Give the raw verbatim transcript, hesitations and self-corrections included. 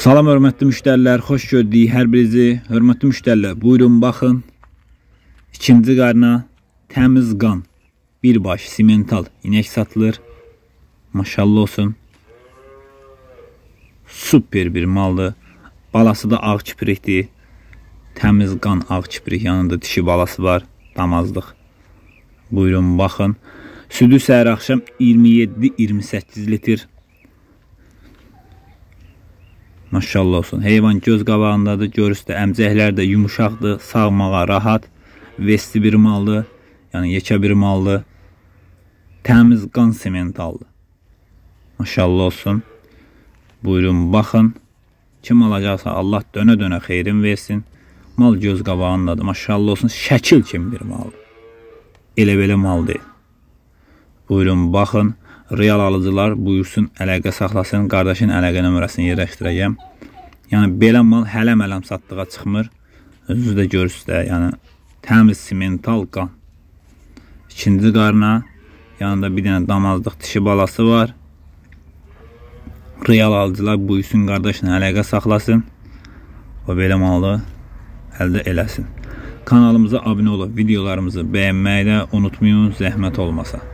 Salam hörmətli müştərilər, xoş gördük hər birinizi. Hörmətli müştərilər, buyurun baxın. İkinci qarna təmiz qan, birbaş simental inek satılır. Maşallah olsun. Super bir maldır. Balası da ağ kiprikdir. Təmiz qan ağ kiprik, yanında dişi balası var. Damazlıq. Buyurun baxın. Südü səhər axşam iyirmi yeddi iyirmi səkkiz litr. Maşallah olsun. Heyvan göz qabağındadır. Görürsü əmcəklər də yumuşaqdır. Sağmağa rahat. Vesti bir maldır. Yəni yekə bir maldır. Təmiz qan simentaldır. Maşallah olsun. Buyurun baxın. Kim alacaqsa Allah dönə-dönə xeyrin versin. Mal göz qabağındadır. Maşallah olsun. Şəkil kimi bir maldır. Elə-belə mal deyil. Buyurun baxın. Real alıcılar buyursun, əlaqə saxlasın. Qardaşın əlaqə nömrəsini yerləşdirəcəm. Yəni belə mal hələm-hələm satdığa çıxmır. Özünüz də görürsünüz də, yəni təmiz simental qan. İkinci qarna, yanında bir dənə damazlıq dişi balası var. Real alıcılar buyursun, qardaşın əlaqə saxlasın. O belə malı əldə eləsin. Kanalımıza abunə olub videolarımızı bəyənməyi də unutmayın, zəhmət olmasa.